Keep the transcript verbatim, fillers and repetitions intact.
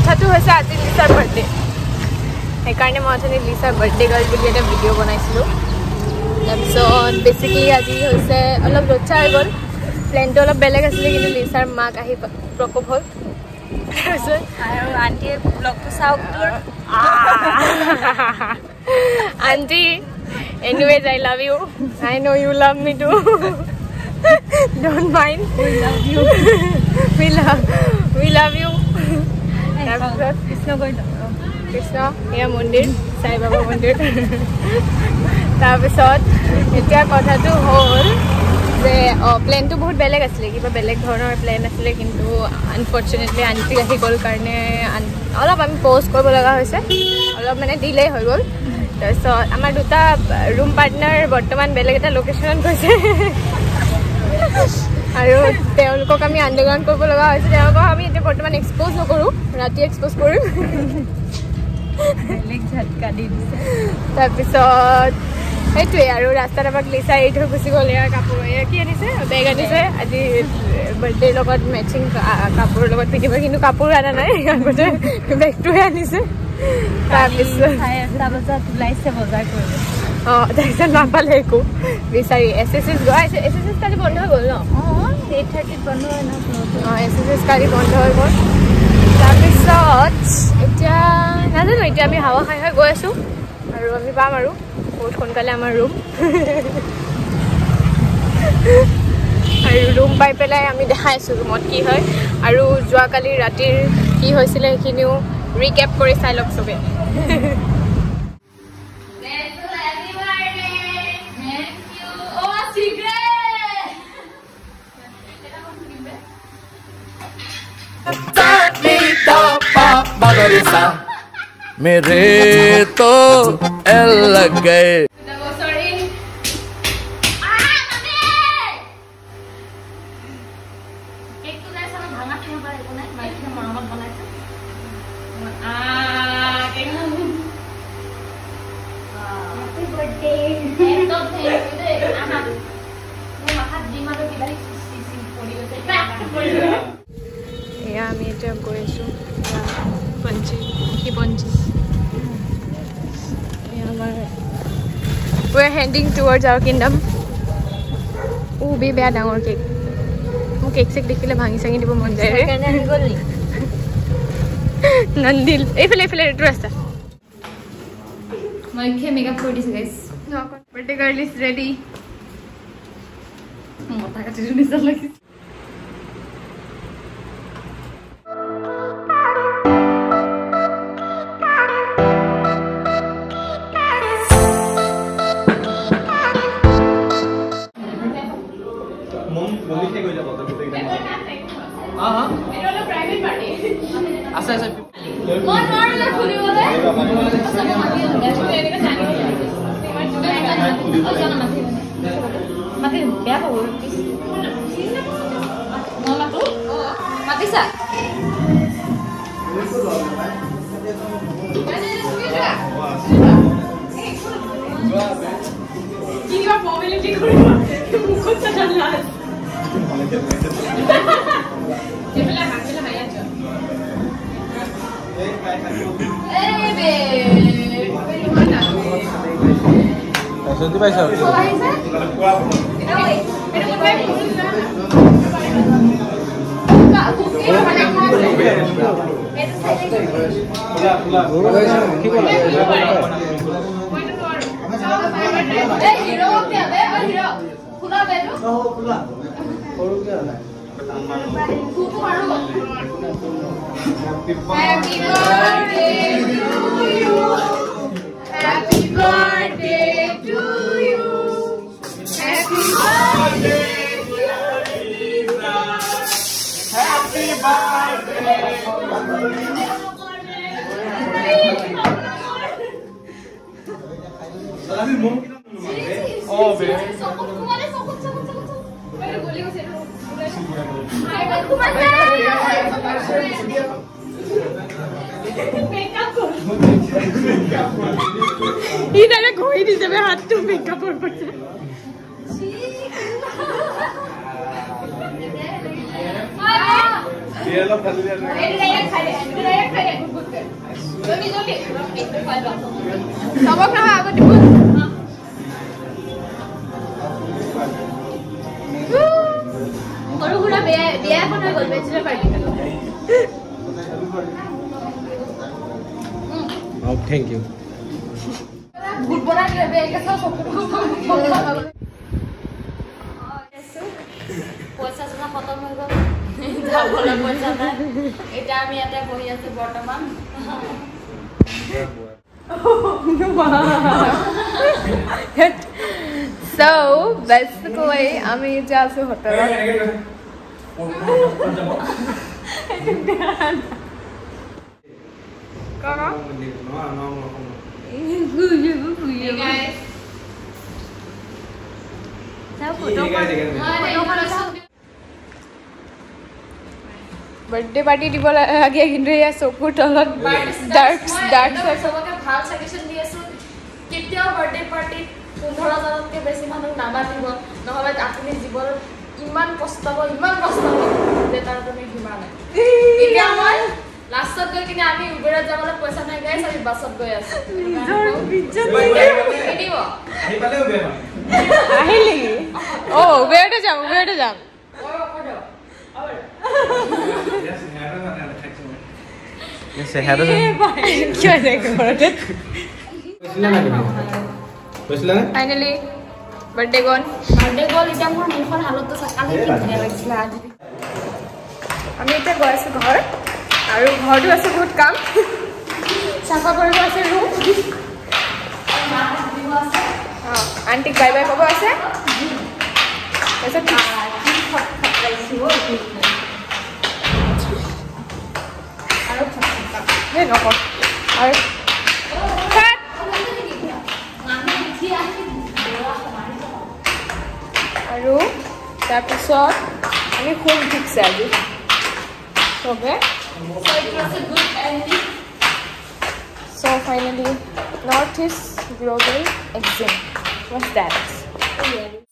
কথাটো হৈছে আজি লিছাৰ বাৰ্থডে সেইকাৰণে মই আজি লিছাৰ বাৰ্থডে গাৰ্ল বুলি এটা ভিডিঅ' বনাইছিলোঁ তাৰপিছত বেছিকেলি আজি হৈছে অলপ ৰচ্চা হৈ গ'ল প্লেনটো অলপ বেলেগ আছিলে কিন্তু লিছাৰ মাক আহি প্ৰকোপ হ'ল তাৰপিছত আৰু আণ্টিয়ে ব্লগটো চাওক তোৰ aunty anyways I love you I know you love me too don't mind we love you we love we love you Krishna going Krishna here mandir Sai Baba mandir তাৰপিছত এতিয়া কথাটো হ'ল যে প্লেনটো বহুত বেলেগ আছিলে কিবা বেলেগ ধৰণৰ প্লেন আছিলে কিন্তু আনফৰ্চুনেটলি আণ্টি আহি গ'ল কাৰণে অলপ আমি প'ষ্ট কৰিব লগা হৈছে অলপ মানে ডিলে হৈ গ'ল তাৰপিছত আমাৰ দুটা ৰুম পাৰ্টনাৰ বৰ্তমান বেলেগ এটা লোকেশ্যনত গৈছে আৰু তেওঁলোকক আমি আণ্ডাৰগ্ৰাউণ্ড কৰিব লগা হৈছে তেওঁলোকক আমি এতিয়া বৰ্তমান এক্সপ'জ নকৰোঁ ৰাতি এক্সপ'জ কৰিম বেলেগ ঝটকা দি দিছে তাৰপিছত সেইটোৱে আৰু ৰাস্তাত আমাক লিছাই এৰি থৈ গুচি গ'ল এয়া কাপোৰ এয়া কি আনিছে বেগ আনিছে আজি বাৰ্থডেৰ লগত মেচিং কাপোৰৰ লগত পিন্ধিব কিন্তু কাপোৰ অনা নাই আগতে বেগটোহে আনিছে তাৰপিছত চাৰে আঠটা বজাত ওলাইছে বজাৰ কৰিব অঁ তাৰপিছত নাপালে একো বিচাৰি এছ এছ এছ গৈ আছে এছ এছ এছ কালি বন্ধ হৈ গ'ল ন অঁ এইট থাৰ্টিত বন্ধ হয় ন অঁ এছ এছ এছ কালি বন্ধ হৈ গ'ল তাৰপিছত এতিয়া নাজানো এতিয়া আমি হাৱা খাই খাই গৈ আছোঁ আৰু আমি পাম আৰু বহুত সোনকালে আমাৰ ৰুম আৰু ৰুম পাই পেলাই আমি দেখাই আছোঁ ৰুমত কি হয় আৰু যোৱাকালি ৰাতিৰ কি হৈছিলে সেইখিনিও ৰিকেপ কৰি চাই লওক চবে मेरे तो एल लग गए এয়া আমি এতিয়া গৈ আছোঁ পঞ্চি কি পঞ্চি we're heading towards our kingdom ও বি বেয়া ডাঙৰ কেক মোক কেক চেক দেখিলে ভাঙি চাঙি দিব মন যায় নন্দিল এইফালে এইফালে এইটো ৰাস্তা মই একে মেকআপ কৰি দিছোঁ guys birthday girl is ready মতা কাটিটো নিচা লাগিছে Sunti paisa. Happy birthday to you. Happy birthday, dear Lisa. Happy birthday. Oh, baby. इधर कोई नहीं जब हाथ तो मेकअप और पड़ता অলপ খালি দিয়া এইটো ডাইৰেক্ট খাই দে এইটো ডাইৰেক্ট খাই দে গুড গুড জলদি জলদি এইটো খাই ল সবক না আগত দিব সৰু সুৰা বিয়া বিয়া এখন হৈ গ'ল বেচেলৰ পাৰ্টি অ থ্যাংক ইউ গুড বনা দিলে বেগে সব পয়সা জমা খতম হৈ গ'ল যাবলৈ পয়সা নাই এটা আমি ইয়াতে বহি আছো বৰ্তমান So, basically, আমি যে আছো হোটেলত কাকা guys बर्थडे पार्टी দিব লাগে কিন্তু ইয়া চকুৰ তলত ডাৰ্ক ডাৰ্ক সবকে ভাল সাজেশন দি আছো কেতিয়াও বাৰ্থডে পাৰ্টি পোন্ধৰ হাজাৰতকৈ বেছি মানুহ নামাতিব নহলে আপুনি জীৱনত ইমান কষ্টব ইমান কষ্টব যে তাৰ তুমি হিমা নাই এতিয়া মই লাষ্টত গৈ কিনে আমি উবেৰত যাবলৈ পইচা নাই গাইছ আমি বাছত গৈ আছো নিজৰ বিজত দিব আহি পালে উবেৰ আহিলি ও উবেৰতে যাম উবেৰতে যাম Yes, I had it. क्या देखो birthday finally birthday gone birthday গ'ল এতিয়া মোৰ মুখখন হালত তো সকালে কি ধুনীয়া লাগিছিল আজি আমি এতিয়া গৈ আছো ঘৰ আৰু ঘৰটো আছে বহুত কাম চাফা কৰিব আছে ৰুম আন্টি বাই বাই ক'ব আছে তাৰপিছত Hey, no more. Alright. Cut. আৰু তাৰপিছত আমি খুব ঠিকছে আজি চবে So finally, North East Global Exam. What's that?